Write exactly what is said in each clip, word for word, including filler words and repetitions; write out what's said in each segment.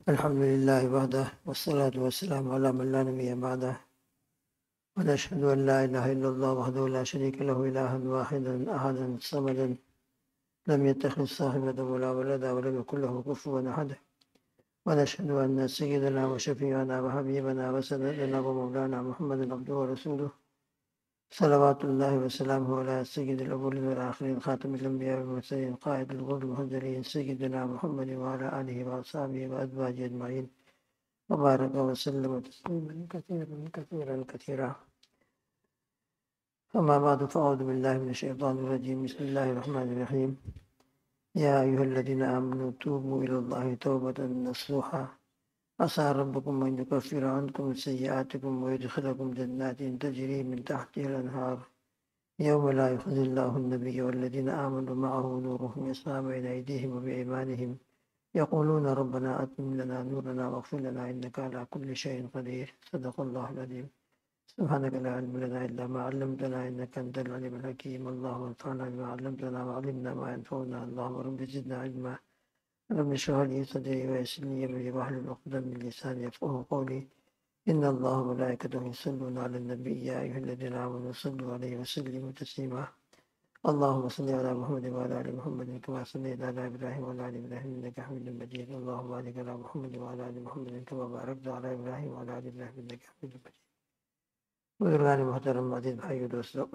الحمد لله وحده والصلاة والسلام على من لا نبي بعده ونشهد أن لا إله إلا الله وحده لا شريك له إلها واحدا أحدا صمدا لم يتخذ صاحبة ولا ولدا ولم يكن له كفوا أحد ونشهد أن سيدنا وشفيعنا وحبيبنا وسندنا ومولانا محمدا عبده ورسوله صلوات الله وسلامه على سيد الأولين والآخرين خاتم الأنبياء والمرسلين قائد الغر المهجرين سيدنا محمد وعلى آله وأصحابه وأزواجه أجمعين وبارك وسلم تسليما كثيرا كثيرا كثيرا. أما بعد فأعوذ بالله من الشيطان الرجيم. بسم الله الرحمن الرحيم. يا أيها الذين آمنوا توبوا إلى الله توبة نصوحا عسى ربكم أن يكفر عنكم سيئاتكم ويدخلكم جنات تجري من تحتها الأنهار يوم لا يخزي الله النبي والذين آمنوا معه نورهم يسعى بين أيديهم وبأيمانهم يقولون ربنا أتمم لنا نورنا واغفر لنا إنك على كل شيء قدير. صدق الله العظيم. سبحانك لا علم لنا إلا ما علمتنا إنك أنت العليم الحكيم. اللهم انفعنا بما علمتنا وعلمنا ما ينفعنا. اللهم رب زدنا علما. رب اشرح لي صدري ويسر لي أمري واحلل عقدة من لساني يفقهوا قولي. إن الله وملائكته يصلون على النبي يا أيها الذين آمنوا صلوا عليه وسلموا تسليما. اللهم صل على محمد وعلى آل محمد كما صليت على إبراهيم وعلى آل إبراهيم إنك حميد مجيد. اللهم بارك على محمد وعلى آل محمد كما باركت على إبراهيم وعلى آل إبراهيم إنك حميد مجيد. بزرگان محترم عزیز بھائیو دوستو،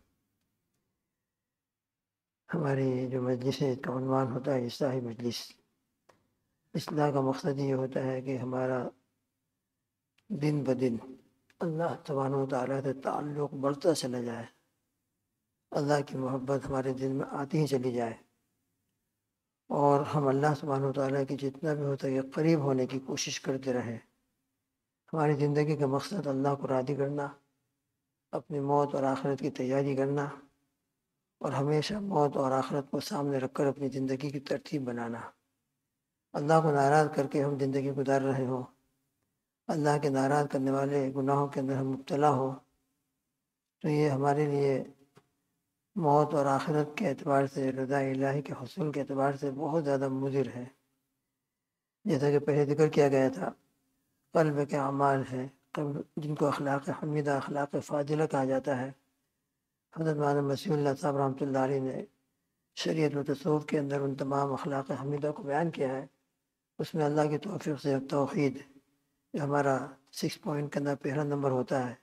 ہماری جو مجلس ہے اس کا عنوان ہوتا ہے اصلاحی مجلس. اصلاح کا مقصد یہ ہوتا ہے کہ ہمارا دن بدن اللہ سبحانہ و تعالیٰ سے تعلق بڑھتا چلا جائے، اللہ کی محبت ہمارے دل میں آتی ہی چلی جائے، اور ہم اللہ سبحانہ و تعالیٰ کی جتنا بھی ہوتا ہے قریب ہونے کی کوشش کرتے رہیں. ہماری زندگی کا مقصد اللہ کو راضی کرنا، اپنی موت اور آخرت کی تیاری کرنا، اور ہمیشہ موت اور آخرت کو سامنے رکھ کر اپنی زندگی کی ترتیب بنانا. اللہ کو ناراض کر کے ہم زندگی گزار رہے ہوں، اللہ کے ناراض کرنے والے گناہوں کے اندر ہم مبتلا ہو، تو یہ ہمارے لیے موت اور آخرت کے اعتبار سے، رضا الہی کے حصول کے اعتبار سے بہت زیادہ مضر ہے. جیسا کہ پہلے ذکر کیا گیا تھا، قلب کے اعمال ہیں جن کو اخلاق حمیدہ، اخلاق فاضلہ کہا جاتا ہے. حضرت مولانا مسیح اللہ صاحب رحمۃ اللہ علیہ نے شریعت و تصوف کے اندر ان تمام اخلاق حمیدہ کو بیان کیا ہے. اس میں اللہ کی توفیق سے توحید، جو ہمارا سکس پوائنٹ کے اندر پہلا نمبر ہوتا ہے،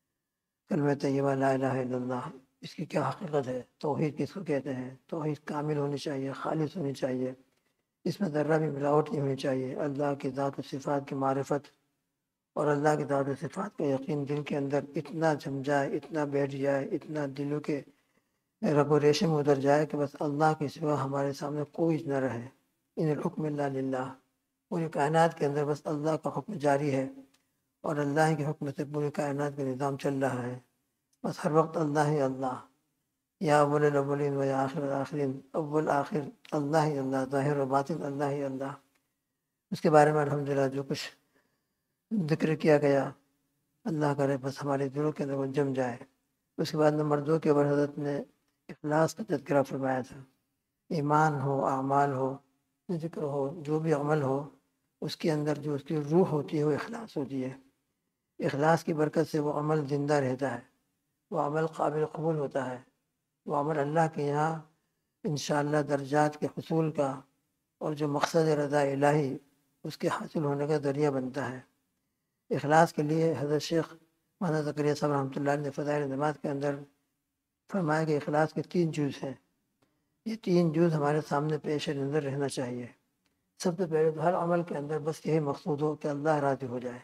کلمہ طیبہ لا الہ الا اللہ، اس کی کیا حقیقت ہے، توحید کس کو کہتے ہیں. توحید کامل ہونی چاہیے، خالص ہونی چاہیے، اس میں ذرہ بھی ملاوٹ نہیں ہونی چاہیے. اللہ کی ذات و صفات کی معرفت اور اللہ کی ذات و صفات کا یقین دل کے اندر اتنا جم جائے، اتنا بیٹھ جائے، اتنا دلوں کے رگ و ریشے میں اتر جائے کہ بس اللہ کے سوا ہمارے سامنے کوئی نہ رہے. ان الحکم الا للہ، پوری کائنات کے اندر بس اللہ کا حکم جاری ہے، اور اللہ کے حکم سے پوری کائنات کا نظام چل رہا ہے. بس ہر وقت اللہ ہی اللہ، یا اول الاولین و یا آخر الآخرین، اول آخر اللہ ہی اللہ، ظاہر و باطن اللہ ہی اللہ. اس کے بارے میں الحمدللہ جو کچھ ذکر کیا گیا، اللہ کرے بس ہمارے دلوں کے اندر وہ جم جائے. اس کے بعد نمبر دو کے اوپر حضرت نے اخلاص کا تذکرہ فرمایا تھا. ایمان ہو، اعمال ہو، ذکر ہو، جو بھی عمل ہو، اس کے اندر جو اس کی روح ہوتی ہے وہ اخلاص ہوتی ہے. اخلاص کی برکت سے وہ عمل زندہ رہتا ہے، وہ عمل قابل قبول ہوتا ہے، وہ عمل اللہ کے یہاں انشاءاللہ درجات کے حصول کا اور جو مقصد رضا الہی اس کے حاصل ہونے کا ذریعہ بنتا ہے. اخلاص کے لیے حضرت شیخ مولانا زکریا صاحب رحمۃ اللہ علیہ نے فضائل نماز کے اندر فرمایا کہ اخلاص کے تین جز ہیں. یہ تین جز ہمارے سامنے پیش نظر رہنا چاہیے. سب سے پہلے تو ہر عمل کے اندر بس یہی مقصود ہو کہ اللہ راضی ہو جائے.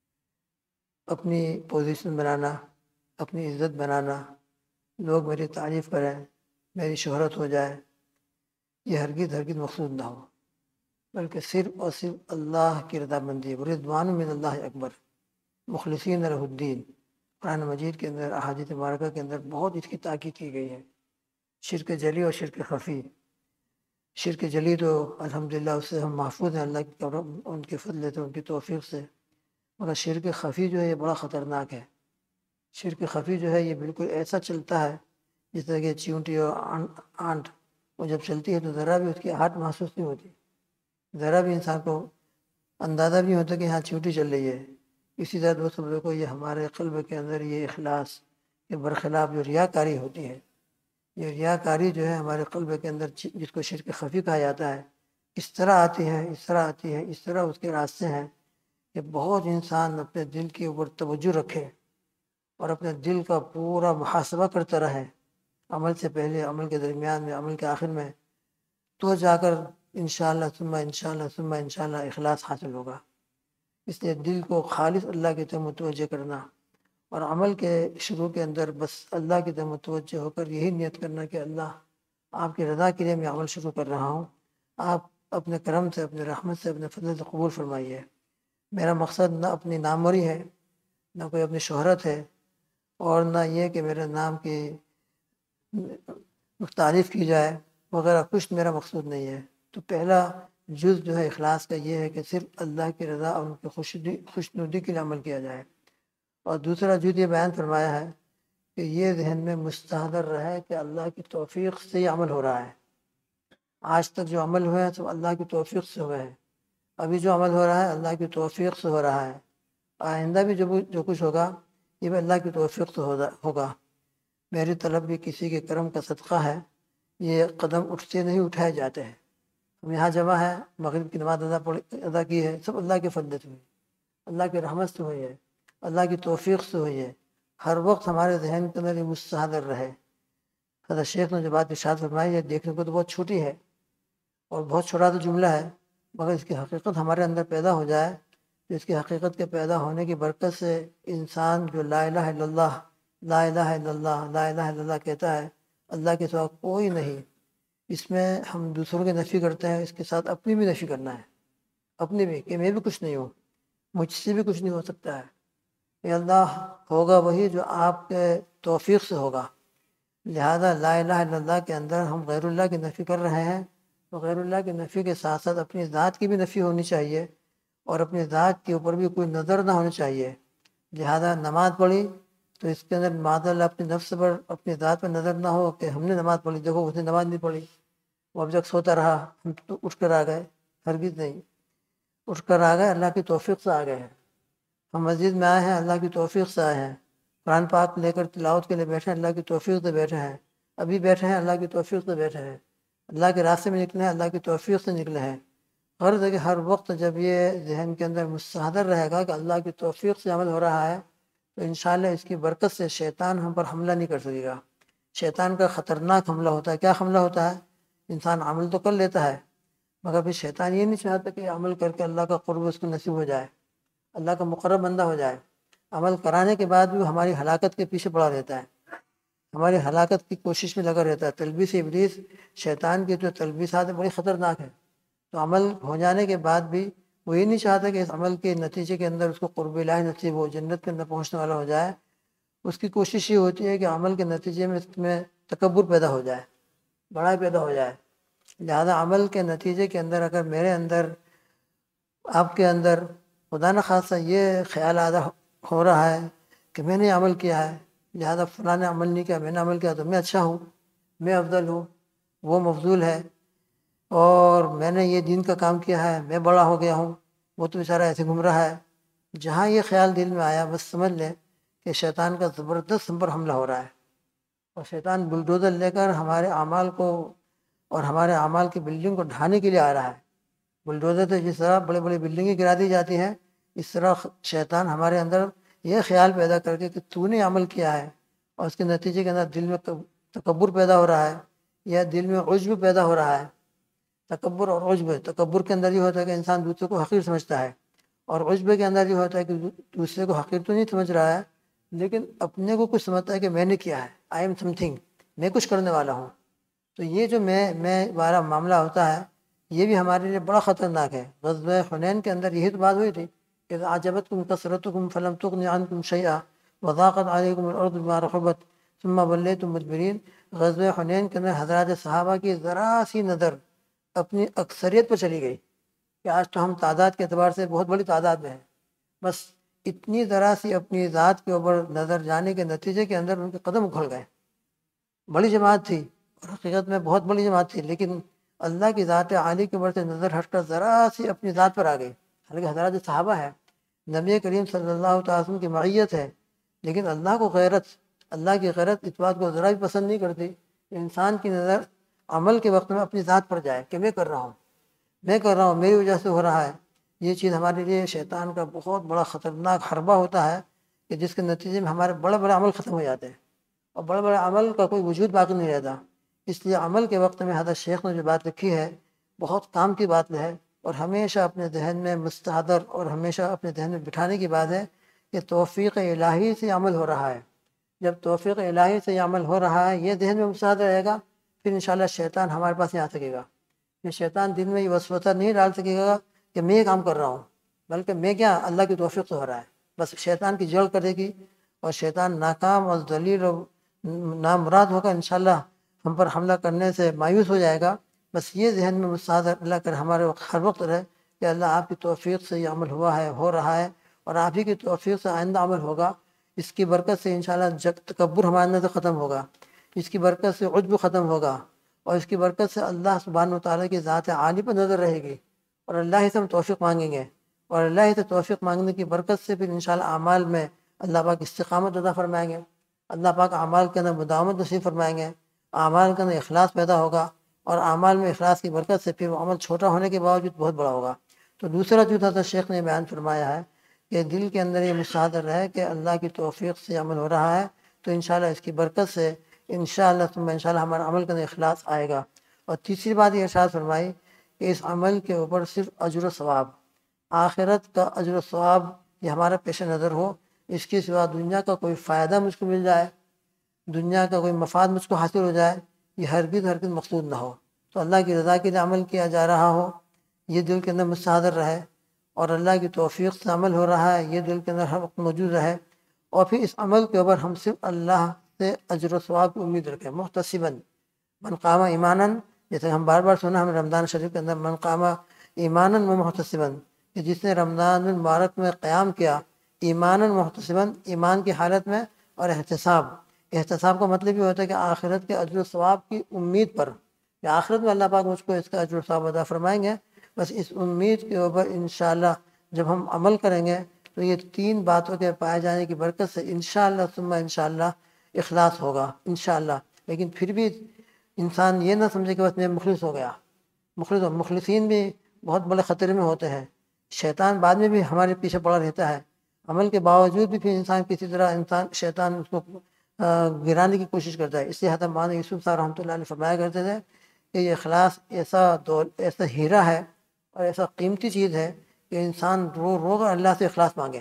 اپنی پوزیشن بنانا، اپنی عزت بنانا، لوگ میری تعریف کریں، میری شہرت ہو جائے، یہ ہرگز ہرگز مقصود نہ ہو، بلکہ صرف اور صرف اللہ کی رضا مندی. رضوان من اللہ اکبر، مخلصین لہ الدین. قرآن مجید کے اندر، احادیث مبارکہ کے اندر بہت اس کی تاکید کی گئی ہے. شرک جلی اور شرک خفی. شرک جلی تو الحمدللہ اس سے ہم محفوظ ہیں اللہ کی کرم، ان کے فضل سے، ان کی توفیق سے. مگر شرک خفی جو ہے یہ بڑا خطرناک ہے. شرک خفی جو ہے یہ بالکل ایسا چلتا ہے جس طرح کہ چیونٹی اور آنٹ وہ جب چلتی ہے تو ذرا بھی اس کی ہاتھ محسوس نہیں ہوتی، ذرا بھی انسان کو اندازہ بھی ہوتا کہ ہاں چیوٹی چل رہی ہے. اسی طرح دوستوں دیکھو یہ ہمارے قلب کے اندر یہ اخلاص کے برخلاف جو ریاکاری ہوتی ہے، یہ ریاکاری جو ہے ہمارے قلب کے اندر جس کو شرک خفی کہا جاتا ہے، اس طرح آتی ہے اس طرح آتی ہے اس طرح اس کے راستے ہیں کہ بہت انسان اپنے دل کے اوپر توجہ رکھے اور اپنے دل کا پورا محاسبہ کرتا رہے، عمل سے پہلے، عمل کے درمیان میں، عمل کے آخر میں، تو جا کر انشاءاللہ ثم انشاءاللہ ثم انشاءاللہ اخلاص حاصل ہوگا. اس لیے دل کو خالص اللہ کی طرف متوجہ کرنا اور عمل کے شروع کے اندر بس اللہ کی طرف متوجہ ہو کر یہی نیت کرنا کہ اللہ آپ کی رضا کے لیے میں عمل شروع کر رہا ہوں، آپ اپنے کرم سے، اپنے رحمت سے، اپنے فضل سے قبول فرمائیے. میرا مقصد نہ اپنی ناموری ہے، نہ کوئی اپنی شہرت ہے، اور نہ یہ کہ میرے نام کی تعریف کی جائے وغیرہ، کچھ میرا مقصود نہیں ہے. تو پہلا جز جو ہے اخلاص کا یہ ہے کہ صرف اللہ کی رضا اور ان کی خوش نودی کے لیے عمل کیا جائے. اور دوسرا جز یہ بیان فرمایا ہے کہ یہ ذہن میں مستحضر رہے کہ اللہ کی توفیق سے یہ عمل ہو رہا ہے. آج تک جو عمل ہوا ہے تو اللہ کی توفیق سے ہوا ہے، ابھی جو عمل ہو رہا ہے اللہ کی توفیق سے ہو رہا ہے، آئندہ بھی جو جو کچھ ہوگا یہ بھی اللہ کی توفیق سے ہوگا. میری طلب بھی کسی کے کرم کا صدقہ ہے، یہ قدم اٹھتے نہیں اٹھائے جاتے ہیں. ہم یہاں جمع ہے، مغرب کی نماز ادا ادا کی ہے، سب اللہ کے فضل سے ہوئی، اللہ کی رحمت سے ہوئی ہے، اللہ کی توفیق سے ہوئی ہے. ہر وقت ہمارے ذہن کے اندر یہ مستحضر رہے. حضرت شیخ نے جو بات ارشاد فرمائی ہے دیکھنے کو تو بہت چھوٹی ہے اور بہت چھوٹا تو جملہ ہے، مگر اس کی حقیقت ہمارے اندر پیدا ہو جائے تو اس کی حقیقت کے پیدا ہونے کی برکت سے انسان جو لا الہ الا اللہ لا الہ الا اللہ لا الہ الا اللہ کہتا ہے، اللہ کے سوا کوئی نہیں، اس میں ہم دوسروں کی نفی کرتے ہیں، اس کے ساتھ اپنی بھی نفی کرنا ہے، اپنی بھی کہ میں بھی کچھ نہیں ہوں، مجھ سے بھی کچھ نہیں ہو سکتا ہے. یہ اللہ ہوگا وہی جو آپ کے توفیق سے ہوگا. لہذا لا الہ الا اللہ کے اندر ہم غیر اللہ کی نفی کر رہے ہیں، تو غیر اللہ کی نفی کے ساتھ ساتھ اپنی ذات کی بھی نفی ہونی چاہیے اور اپنی ذات کے اوپر بھی کوئی نظر نہ ہونی چاہیے. لہذا نماز پڑھی تو اس کے اندر معاذ اللہ اپنی نفس پر، اپنی ذات پر نظر نہ ہو کہ ہم نے نماز پڑھی، دیکھو اس نے نماز نہیں پڑھی، وہ اب تک سوتا رہا، ہم تو اٹھ کر آ گئے. ہرگز نہیں، اٹھ کر آ گئے اللہ کی توفیق سے آ گئے ہیں. ہم مسجد میں آئے ہیں اللہ کی توفیق سے آئے ہیں، قرآن پاک لے کر تلاوت کے لیے بیٹھے ہیں اللہ کی توفیق سے بیٹھے ہیں، ابھی بیٹھے ہیں اللہ کی توفیق سے بیٹھے ہیں، اللہ کے راستے میں نکلے ہیں اللہ کی توفیق سے نکلے ہیں. غرض ہے کہ ہر وقت جب یہ ذہن کے اندر مستحضر رہے گا کہ اللہ کی توفیق سے عمل ہو رہا ہے تو انشاءاللہ اس کی برکت سے شیطان ہم پر حملہ نہیں کر سکے گا. شیطان کا خطرناک حملہ ہوتا ہے. کیا حملہ ہوتا ہے؟ انسان عمل تو کر لیتا ہے مگر پھر شیطان یہ نہیں چاہتا کہ عمل کر کے اللہ کا قرب اس کو نصیب ہو جائے، اللہ کا مقرب بندہ ہو جائے. عمل کرانے کے بعد بھی وہ ہماری ہلاکت کے پیچھے پڑا رہتا ہے، ہماری ہلاکت کی کوشش میں لگا رہتا ہے. تلبیس ابلیس، شیطان کی جو تلبیسات ہیں بڑی خطرناک ہے. تو عمل ہو جانے کے بعد بھی وہ یہ نہیں چاہتا کہ اس عمل کے نتیجے کے اندر اس کو قرب الہی نصیب ہو، جنت کے اندر پہنچنے والا ہو جائے. اس کی کوشش یہ ہوتی ہے کہ عمل کے نتیجے میں اس میں تکبر پیدا ہو جائے، بڑائی پیدا ہو جائے. لہذا عمل کے نتیجے کے اندر اگر میرے اندر، آپ کے اندر خدا نہ خاصہ یہ خیال آدھا ہو رہا ہے کہ میں نے عمل کیا ہے لہذا فلاں نے عمل نہیں کیا، میں نے عمل کیا تو میں اچھا ہوں، میں افضل ہوں، وہ مفضول ہے، اور میں نے یہ دین کا کام کیا ہے میں بڑا ہو گیا ہوں، وہ تو بیچارہ ایسے گھوم رہا ہے. جہاں یہ خیال دل میں آیا بس سمجھ لیں کہ شیطان کا زبردست ہم پر حملہ ہو رہا ہے، اور شیطان بلڈوزر لے کر ہمارے اعمال کو اور ہمارے اعمال کی بلڈنگ کو ڈھانے کے لیے آ رہا ہے. بلڈوزر سے جس طرح بڑے بڑے بلڈنگیں گرا دی جاتی ہیں، اس طرح شیطان ہمارے اندر یہ خیال پیدا کر کے کہ تو نے عمل کیا ہے اور اس کے نتیجے کے اندر دل میں تکبر پیدا ہو رہا ہے یا دل میں عجب پیدا ہو رہا ہے. تکبر اور عجب، تکبر کے اندر یہ ہوتا ہے کہ انسان دوسرے کو حقیر سمجھتا ہے، اور عجب کے اندر یہ ہوتا ہے کہ دوسرے کو حقیر تو نہیں سمجھ رہا ہے لیکن اپنے کو کچھ سمجھتا ہے کہ میں نے کیا ہے، آئی ایم سم تھنگ، میں کچھ کرنے والا ہوں. تو یہ جو میں میں والا معاملہ ہوتا ہے یہ بھی ہمارے لیے بڑا خطرناک ہے. غزوہ حنین کے اندر یہی تو بات ہوئی تھی کہ اعجبتکم کثرتکم فلم تغن عنکم شیئا وضاقت علیکم الارض بما رحبت ثم ولیتم مدبرین. غزوہ حنین کے اندر حضرات صحابہ کی ذرا سی نظر اپنی اکثریت پر چلی گئی کہ آج تو ہم تعداد کے اعتبار سے بہت بڑی تعداد میں ہیں، بس اتنی ذرا سی اپنی ذات کے اوپر نظر جانے کے نتیجے کے اندر ان کے قدم اکھڑ گئے. بڑی جماعت تھی اور حقیقت میں بہت بڑی جماعت تھی، لیکن اللہ کی ذات عالی کے اوپر سے نظر ہٹ کر ذرا سی اپنی ذات پر آ گئی حالانکہ حضرات صحابہ ہے، نبی کریم صلی اللہ تعالیٰ وسلم کی معیت ہے، لیکن اللہ کو غیرت، اللہ کی غیرت اس بات کو ذرا بھی پسند نہیں کرتی کہ انسان کی نظر عمل کے وقت میں اپنی ذات پر جائے کہ میں کر رہا ہوں، میں کر رہا ہوں، میری وجہ سے ہو رہا ہے۔ یہ چیز ہمارے لیے شیطان کا بہت بڑا خطرناک حربہ ہوتا ہے کہ جس کے نتیجے میں ہمارے بڑے بڑے عمل ختم ہو جاتے ہیں اور بڑے بڑے عمل کا کوئی وجود باقی نہیں رہتا۔ اس لیے عمل کے وقت میں حضرت شیخ نے جو بات لکھی ہے بہت کام کی بات ہے، اور ہمیشہ اپنے ذہن میں مستحضر اور ہمیشہ اپنے ذہن میں بٹھانے کی بات ہے کہ توفیق الہی سے عمل ہو رہا ہے۔ جب توفیق الہی سے یہ عمل ہو رہا ہے، یہ ذہن میں مستحضر رہے گا، پھر انشاءاللہ شیطان ہمارے پاس نہیں آ سکے گا۔ پھر شیطان دل میں یہ وسوسہ نہیں ڈال سکے گا کہ میں یہ کام کر رہا ہوں، بلکہ میں کیا اللہ کی توفیق سے ہو رہا ہے۔ بس شیطان کی جڑ کرے گی اور شیطان ناکام اور ذلیل اور نامراد ہو کر انشاءاللہ ہم پر حملہ کرنے سے مایوس ہو جائے گا۔ بس یہ ذہن میں مستحضر اللہ کر ہمارے ہر وقت رہے کہ اللہ آپ کی توفیق سے یہ عمل ہوا ہے، ہو رہا ہے، اور آپ ہی کی توفیق سے آئندہ عمل ہوگا۔ اس کی برکت سے انشاءاللہ جگ تکبر ہمارے اندر سے ختم ہوگا، اس کی برکت سے عجب ختم ہوگا، اور اس کی برکت سے اللہ سبحانہ و تعالیٰ کی ذات عالی پر نظر رہے گی، اور اللہ ہی سے ہم توفیق مانگیں گے، اور اللہ ہی سے توفیق مانگنے کی برکت سے پھر انشاءاللہ اعمال میں اللہ پاک استقامت عطا فرمائیں گے، اللہ پاک اعمال کے اندر مداومت نصیب فرمائیں گے، اعمال کے اندر اخلاص پیدا ہوگا، اور اعمال میں اخلاص کی برکت سے پھر وہ عمل چھوٹا ہونے کے باوجود بہت بڑا ہوگا۔ تو دوسرا جو حضرت شیخ نے بیان فرمایا ہے کہ دل کے اندر یہ مستحضر رہے کہ اللہ کی توفیق سے عمل ہو رہا ہے، تو انشاءاللہ اس کی برکت سے انشاءاللہ ثم انشاءاللہ ہمارا عمل کے اندر اخلاص آئے گا۔ اور تیسری بات یہ ارشاد فرمائی کہ اس عمل کے اوپر صرف اجر و ثواب، آخرت کا اجر و ثواب یہ ہمارا پیش نظر ہو، اس کے سوا دنیا کا کوئی فائدہ مجھ کو مل جائے، دنیا کا کوئی مفاد مجھ کو حاصل ہو جائے، یہ ہرگز ہرگز مقصود نہ ہو۔ تو اللہ کی رضا کے لیے عمل کیا جا رہا ہو، یہ دل کے اندر مستحضر رہے، اور اللہ کی توفیق سے عمل ہو رہا ہے، یہ دل کے اندر ہر وقت موجود رہے، اور پھر اس عمل کے اوپر ہم صرف اللہ سے اجر و ثواب کی امید رکھیں، محتسباً من قام ایماناً، جیسے ہم بار بار سنا ہم رمضان شریف کے اندر من قام ایماناً و محتسباً، کہ جس نے رمضان المبارک میں قیام کیا ایماناً محتسباً، ایمان کی حالت میں، اور احتساب، احتساب کا مطلب یہ ہوتا ہے کہ آخرت کے اجر و ثواب کی امید پر کہ آخرت میں اللہ پاک مجھ کو اس کا اجر و ثواب عطا فرمائیں گے، بس اس امید کے اوپر انشاءاللہ جب ہم عمل کریں گے تو یہ تین باتوں کے پائے جانے کی برکت سے انشاءاللہ ثم انشاءاللہ اخلاص ہوگا انشاءاللہ۔ لیکن پھر بھی انسان یہ نہ سمجھے کہ بس میں مخلص ہو گیا، مخلص ہو، مخلصین بھی بہت بڑے خطرے میں ہوتے ہیں، شیطان بعد میں بھی ہمارے پیچھے پڑا رہتا ہے، عمل کے باوجود بھی پھر انسان کسی طرح انسان شیطان اس کو گرانے کی کوشش کرتا ہے۔ اس لیے حضرت مولانا یوسف صاحب رحمۃ اللہ علیہ فرمایا کرتے تھے کہ یہ اخلاص ایسا دول ایسا ہیرا ہے اور ایسا قیمتی چیز ہے کہ انسان رو رو کر اللہ سے اخلاص مانگے،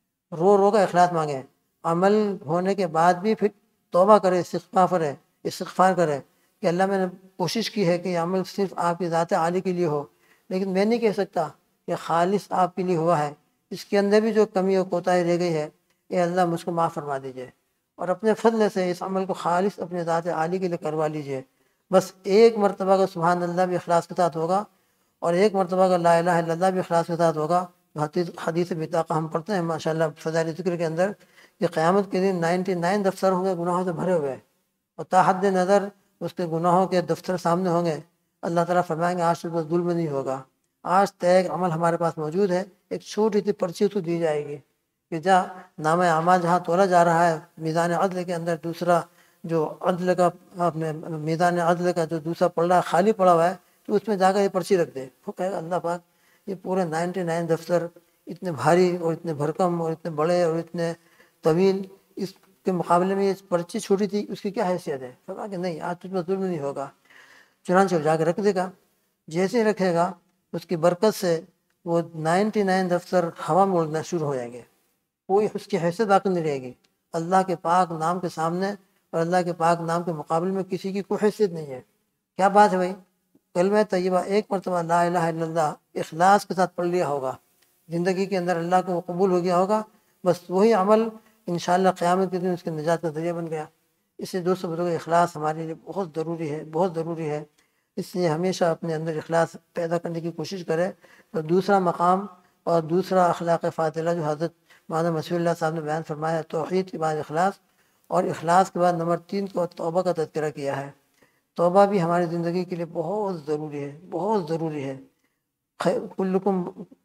رو رو کر اخلاص مانگے، عمل ہونے کے بعد بھی پھر توبہ کرے، استغفار کرے استغفار کرے کہ اللہ میں نے کوشش کی ہے کہ یہ عمل صرف آپ کی ذات عالی کے لیے ہو، لیکن میں نہیں کہہ سکتا کہ خالص آپ کے لیے ہوا ہے، اس کے اندر بھی جو کمی اور کوتاہی رہ گئی ہے، اے اللہ مجھ کو معاف فرما دیجئے، اور اپنے فضل سے اس عمل کو خالص اپنے ذات عالی کے لیے کروا لیجئے۔ بس ایک مرتبہ کا سبحان اللہ بھی اخلاص کے ساتھ ہوگا، اور ایک مرتبہ کا لا الہ الا اللہ بھی اخلاص کے ساتھ ہوگا۔ حدیث حدیث بطاقہ ہم پڑھتے ہیں ماشاءاللہ فضائل ذکر کے اندر کہ قیامت کے دن نائنٹی نائن دفتر ہوں گے گناہوں سے بھرے ہوئے، اور تا حد نظر اس کے گناہوں کے دفتر سامنے ہوں گے۔ اللہ تعالیٰ فرمائیں گے آج سے بس ظلم نہیں ہوگا، آج طے عمل ہمارے پاس موجود ہے، ایک چھوٹی سی پرچی تو دی جائے گی کہ جا نام اعمال جہاں تولا جا رہا ہے میزان عدل کے اندر، دوسرا جو عدل کا اپنے میدان عدل کا جو دوسرا پڑا خالی پڑا ہوا ہے، تو اس میں جا کر یہ پرچی رکھ دے۔ وہ کہے گا اللہ پاک یہ پورے نائنٹی نائن دفتر اتنے بھاری اور اتنے بھرکم اور اتنے بڑے اور اتنے طویل، اس کے مقابلے میں یہ پرچی چھوٹی تھی، اس کی کیا حیثیت ہے؟ فرمایا کہ نہیں آج تجھ پر ظلم نہیں ہوگا، چنانچہ جا کے رکھ دے گا۔ جیسے ہی رکھے گا اس کی برکت سے وہ نائنٹی نائن دفتر ہوا میں اڑنا شروع ہو جائیں گے، کوئی اس کی حیثیت باقی نہیں رہے گی۔ اللہ کے پاک نام کے سامنے اور اللہ کے پاک نام کے مقابلے میں کسی کی کوئی حیثیت نہیں ہے۔ کیا بات ہے بھائی؟ کلمہ طیبہ ایک مرتبہ لا الہ الا اللہ اخلاص کے ساتھ پڑھ لیا ہوگا، زندگی کے اندر اللہ کو وہ قبول ہو گیا ہوگا، بس وہی عمل انشاءاللہ قیامت کے دن اس کے نجات کا ذریعہ بن گیا۔ اس لیے دوستو بزرگو اخلاص ہمارے لیے بہت ضروری ہے، بہت ضروری ہے، اس لیے ہمیشہ اپنے اندر اخلاص پیدا کرنے کی کوشش کرے۔ تو دوسرا مقام اور دوسرا اخلاق فاضلہ جو حضرت مولانا مسیح اللہ صاحب نے بیان فرمایا، توحید کے بعد اخلاص، اور اخلاص کے بعد نمبر تین کو توبہ کا تذکرہ کیا ہے۔ توبہ بھی ہماری زندگی کے لیے بہت ضروری ہے، بہت ضروری ہے۔ کلکم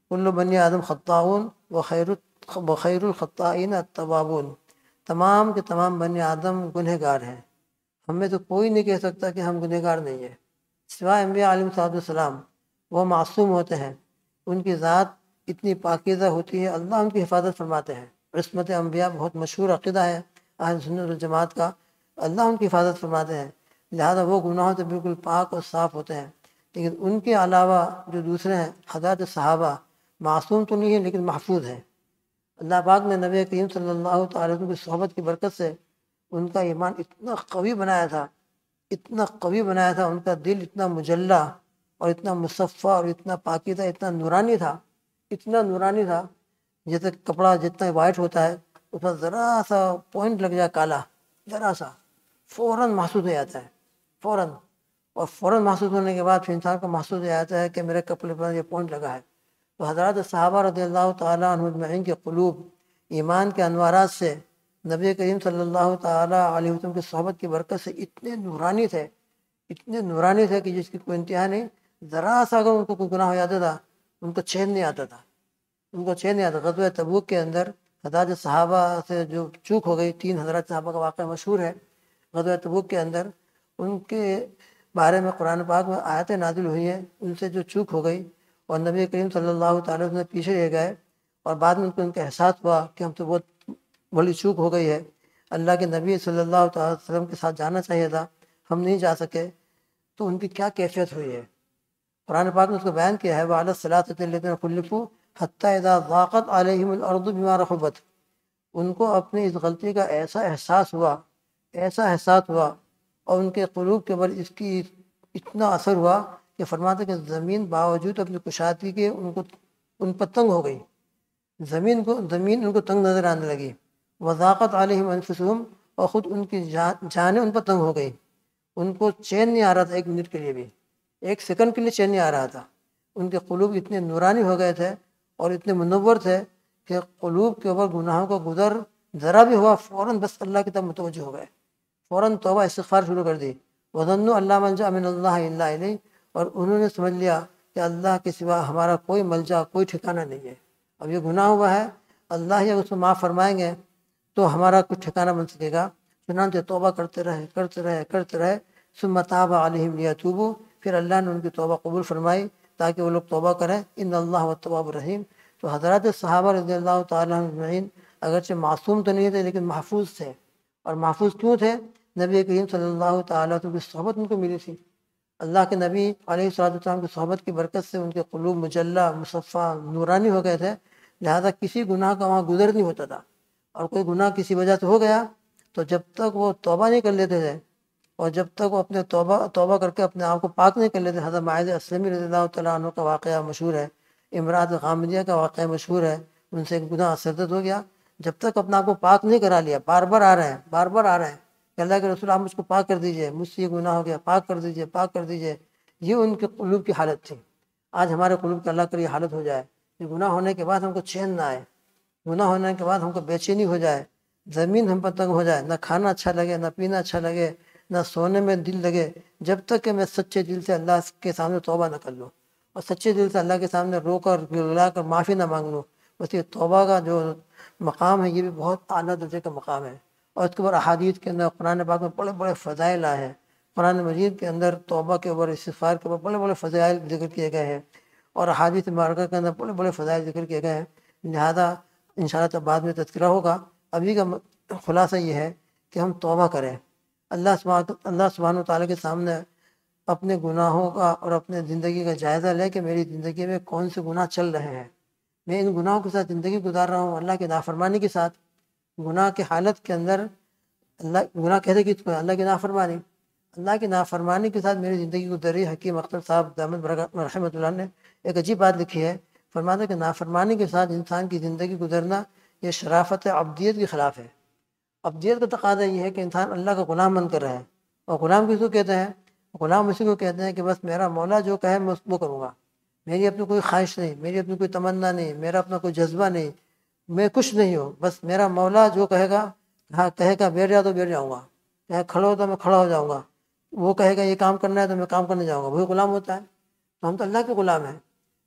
کل بنی آدم خطاؤن وخیر بخیر الخطائین التوابون، تمام کے تمام بنی آدم گنہگار ہیں، ہمیں تو کوئی نہیں کہہ سکتا کہ ہم گنہگار نہیں ہیں سوائے انبیاء علیہ الصلوۃ والسلام۔ وہ معصوم ہوتے ہیں، ان کی ذات اتنی پاکیزہ ہوتی ہے، اللہ ان کی حفاظت فرماتے ہیں۔ عصمت انبیاء بہت مشہور عقیدہ ہے اہل سنت والجماعت کا، اللہ ان کی حفاظت فرماتے ہیں، لہذا وہ گناہوں سے بالکل پاک اور صاف ہوتے ہیں۔ لیکن ان کے علاوہ جو دوسرے ہیں حضرات صحابہ معصوم تو نہیں ہیں لیکن محفوظ ہیں۔ اللہ پاک نے نبی کریم صلی اللہ تعالی وسلم کی صحبت کی برکت سے ان کا ایمان اتنا قوی بنایا تھا، اتنا قوی بنایا تھا، ان کا دل اتنا مجلہ اور اتنا مصفہ اور اتنا پاکیزہ، اتنا نورانی تھا، اتنا نورانی تھا جیسے کپڑا جتنا وائٹ ہوتا ہے اس پر ذرا سا پوائنٹ لگ جائے کالا، ذرا سا فوراً محسوس ہو جاتا ہے، فوراً اور فوراً محسوس ہونے کے بعد پھر انسان کو محسوس ہو جاتا ہے کہ میرے کپڑے پر یہ پوائنٹ لگا ہے۔ تو حضرات صحابہ رضی اللہ تعالیٰ عنہ اجمعین کے قلوب ایمان کے انوارات سے نبی کریم صلی اللہ تعالیٰ علیہ وسلم کی صحبت کی برکت سے اتنے نورانی تھے، اتنے نورانی تھے کہ جس کی کوئی انتہا نہیں۔ ذرا سا اگر ان کو کوئی گناہ ہو جاتا تھا ان کو چین نہیں آتا تھا، ان کو چین نہیں آتا۔ غزوہ تبوک کے اندر حضرات صحابہ سے جو چوک ہو گئی، تین حضرات صحابہ کا واقعہ مشہور ہے غزوہ تبوک کے اندر، ان کے بارے میں قرآن پاک میں آیتیں نازل ہوئی ہیں، ان سے جو چوک ہو گئی اور نبی کریم صلی اللہ تعالیٰ وسلم پیچھے رہ گئے اور بعد میں ان کو ان کا احساس ہوا کہ ہم تو بہت بڑی چوک ہو گئی ہے، اللہ کے نبی صلی اللہ تعالیٰ وسلم کے ساتھ جانا چاہیے تھا، ہم نہیں جا سکے، تو ان کی کیا کیفیت ہوئی ہے۔ قرآن پاک نے اس کو بیان کیا ہے وَعَلَى الصِّرَاطِ الَّذِينَ خُلِّفُوا حَتَّىٰ إِذَا ضَاقَتْ عَلَيْهِمُ الْأَرْضُ بِمَا رَحُبَتْ، ان کو اپنی اس غلطی کا ایسا احساس ہوا، ایسا احساس ہوا اور ان کے قلوب کے اوپر اس کی اتنا اثر ہوا کہ فرماتے کہ زمین باوجود اپنی کشادگی کے ان کو ان پر تنگ ہو گئی، زمین کو زمین ان کو تنگ نظر آنے لگی۔ وَضَاقَتْ عَلَيْهِمْ أَنفُسُهُمْ، اور خود ان کی جانیں ان پر تنگ ہو گئی، ان کو چین نہیں آ رہا تھا ایک منٹ کے لیے بھی، ایک سیکنڈ کے لیے چین نہیں آ رہا تھا۔ ان کے قلوب اتنے نورانی ہو گئے تھے اور اتنے منور تھے کہ قلوب کے اوپر گناہوں کا گزر ذرا بھی ہوا فوراً بس اللہ کی طرف متوجہ ہو گئے، فوراً توبہ استغفار شروع کر دی۔ وَظَنُّوا أَن لَّا مَلْجَأَ مِنَ اللَّهِ إِلَّا إِلَيْهِ، اور انہوں نے سمجھ لیا کہ اللہ کے سوا ہمارا کوئی ملجا، کوئی ٹھکانہ نہیں ہے۔ اب یہ گناہ ہوا ہے، اللہ ہی اگر اس کو معاف فرمائیں گے تو ہمارا کچھ ٹھکانہ بن سکے گا۔ چنانچہ توبہ کرتے رہے کرتے رہے کرتے رہے ثم تاب علیہم لیتوبوا، پھر اللہ نے ان کی توبہ قبول فرمائی تاکہ وہ لوگ توبہ کریں۔ ان اللہ هو التواب الرحیم۔ تو حضرات صحابہ رضی اللہ تعالیٰ عنہ اجمعین اگرچہ معصوم تو نہیں تھے لیکن محفوظ تھے، اور محفوظ کیوں تھے؟ نبی کریم صلی اللہ تعالیٰ کی صحبت ان کو ملی تھی، اللہ کے نبی علیہ الصلوۃ والسلام کی صحبت کی برکت سے ان کے قلوب مجلہ مصفہ نورانی ہو گئے تھے، لہذا کسی گناہ کا وہاں گزر نہیں ہوتا تھا، اور کوئی گناہ کسی وجہ سے ہو گیا تو جب تک وہ توبہ نہیں کر لیتے تھے اور جب تک وہ اپنے توبہ توبہ کر کے اپنے آپ کو پاک نہیں کر لیتے۔ حضرت معاذ اسلمی رضی اللہ تعالیٰ عنہ کا واقعہ مشہور ہے، امراۃ غامدیہ کا واقعہ مشہور ہے، ان سے ایک گناہ سرزد ہو گیا، جب تک اپنا آپ کو پاک نہیں کرا لیا، بار بار آ رہے ہیں بار بار آ رہے ہیں کہ اللہ کے رسول آپ مجھ کو پاک کر دیجئے، مجھ سے یہ گناہ ہو گیا، پاک کر دیجئے پاک کر دیجئے، یہ ان کے قلوب کی حالت تھی۔ آج ہمارے قلوب کی اللہ کر یہ حالت ہو جائے کہ گناہ ہونے کے بعد ہم کو چین نہ آئے، گناہ ہونے کے بعد ہم کو بے چینی ہو جائے، زمین ہم پر تنگ ہو جائے، نہ کھانا اچھا لگے، نہ پینا اچھا لگے، نہ سونے میں دل لگے، جب تک کہ میں سچے دل سے اللہ کے سامنے توبہ نہ کر لوں اور سچے دل سے اللہ کے سامنے رو کر گڑگڑا کر معافی نہ مانگ لوں۔ بس یہ توبہ کا جو مقام ہے یہ بھی بہت اعلیٰ درجے کا مقام ہے، اور اس کے اوپر احادیث کے اندر قرآن پاک میں بڑے بڑے فضائل آئے ہیں، قرآن مجید کے اندر توبہ کے اوپر استغفار کے اوپر بڑے بڑے فضائل ذکر کیے گئے ہیں، اور احادیث مبارکہ کے اندر بڑے بڑے فضائل ذکر کیے گئے ہیں، لہذا انشاءاللہ تو بعد میں تذکرہ ہوگا۔ ابھی کا خلاصہ یہ ہے کہ ہم توبہ کریں، اللہ سبحانہ اللہ سبحانہ تعالیٰ کے سامنے اپنے گناہوں کا اور اپنے زندگی کا جائزہ لے کہ میری زندگی میں کون سے گناہ چل رہے ہیں، میں ان گناہوں کے ساتھ زندگی گزار رہا ہوں اللہ کی نافرمانی کے ساتھ، گناہ کے حالت کے اندر اللہ گناہ کہتے کس کو؟ اللہ کی نافرمانی، اللہ کی نافرمانی کے ساتھ میری زندگی گزر رہی۔ حکیم اختر صاحب دامت برکات رحمۃ اللہ نے ایک عجیب بات لکھی ہے، فرماتے ہیں کہ نافرمانی کے ساتھ انسان کی زندگی گزرنا یہ شرافت عبدیت کے خلاف ہے۔ عبدیت کا تقاضا یہ ہے کہ انسان اللہ کا غلام بن کر رہے، اور غلام کس کو کہتے ہیں؟ غلام اسی کو کہتے ہیں کہ بس میرا مولا جو کہے میں وہ کروں گا، میری اپنی کوئی خواہش نہیں، میری اپنی کوئی تمنا نہیں، میرا اپنا کوئی جذبہ نہیں، میں کچھ نہیں ہوں، بس میرا مولا جو کہے گا، ہاں کہے گا بیٹھ جاؤ تو بیٹھ جاؤں گا، کہے کھڑا ہو تو میں کھڑا ہو جاؤں گا، وہ کہے گا یہ کام کرنا ہے تو میں کام کرنے جاؤں گا، وہی غلام ہوتا ہے۔ تو ہم تو اللہ کے غلام ہیں،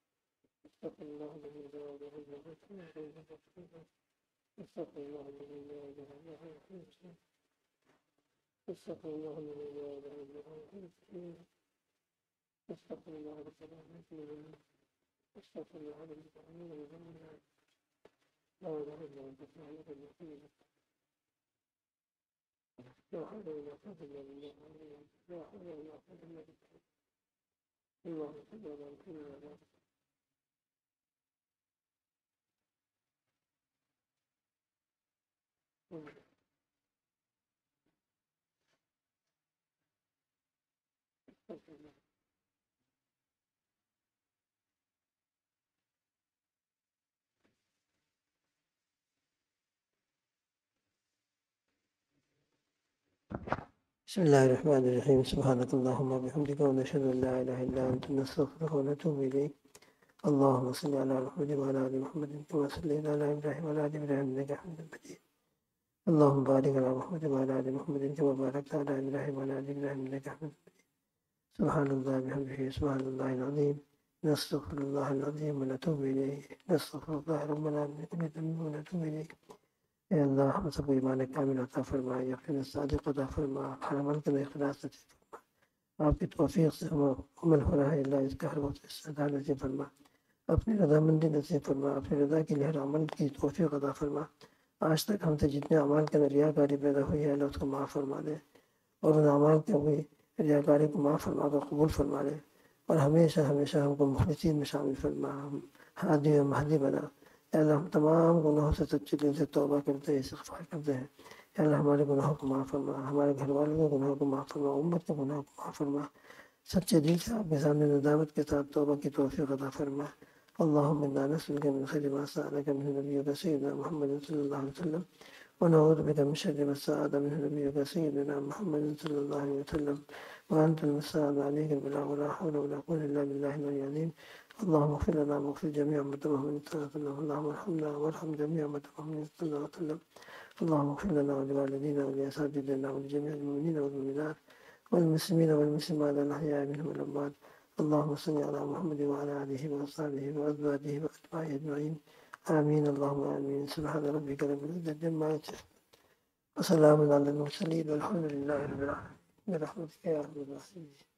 استغفر الله الذي لا اله الا هو استغفر الله الذي لا اله الا هو استغفر الله الذي لا اله الا هو استغفر الله الذي استغفر الله الذي لا اله الا انت سبحانك اللهم لا حول ولا قوة الا بالله لا حول ولا قوة الا بالله اللهم صل على محمد وعلى آله بسم الله الرحمن الرحيم سبحانك اللهم وبحمدك ونشهد ان لا اله الا انت نستغفرك ونتوب اليك اللهم صل على محمد وعلى ال محمد كما صليت على ابراهيم وعلى ال ابراهيم انك حميد مجيد اللهم بارك على محمد وعلى ال محمد كما باركت على ابراهيم وعلى ال ابراهيم انك حميد مجيد سبحان الله بحمده سبحان الله العظيم نستغفر الله العظيم ونتوب اليه نستغفر الله ربنا من كل ذنب ونتوب اليه اے اللہ ہم سب کو ایمان کامل عطا فرما یقین صادق عطا فرما ہر عمل کے اندر اخلاص نصیب فرما آپ کی توفیق سے ہم عمل ہو رہا ہے اللہ اس کا ہر وقت استعداد نصیب فرما اپنی رضامندی نصیب فرما اپنی رضا کے لیے ہر عمل کی توفیق عطا فرما آج تک ہم سے جتنے اعمال کے اندر ریاکاری پیدا ہوئی ہے اللہ اس کو معاف فرما دے اور ان اعمال کے ہوئی ریاکاری کو معاف فرما کر قبول فرما دے اور ہمیشہ ہمیشہ ہم کو مخلصین میں شامل فرما ہم ہادی و مہدی بنا اے اللہ ہم تمام گناہوں سے سچے دل سے توبہ کرتے ہیں استغفار کرتے ہیں اے اللہ ہمارے گناہوں کو معاف فرما ہمارے گھر والوں کے گناہوں کو معاف فرما امت کے گناہوں کو معاف فرما سچے دل سے آپ کے سامنے ندامت کے ساتھ توبہ کی توفیق عطا فرما اللہم انا نسألک من خیر ما سألک منہ نبیک سیدنا محمد صلی اللہ علیہ وسلم ونعوذ بک من شر ما استعاذ منہ نبیک سیدنا محمد صلی اللہ علیہ وسلم وانت المستعان علیک البلاغ ولا حول ولا قوة الا باللہ العلی العظیم اللهم اغفر لنا واغفر جميع امة محمد صلى الله عليه وسلم اللهم ارحمنا وارحم جميع امة محمد صلى الله عليه وسلم اللهم اغفر لنا ولوالدينا ولاساتذتنا ولجميع المؤمنين والمؤمنات والمسلمين والمسلمات الاحياء منهم والاموات اللهم صل على محمد وعلى اله واصحابه وازواجه واتباعه اجمعين امين اللهم امين سبحان ربك رب العزة عما يصفون وسلام على المرسلين والحمد لله رب العالمين برحمتك يا ارحم الراحمين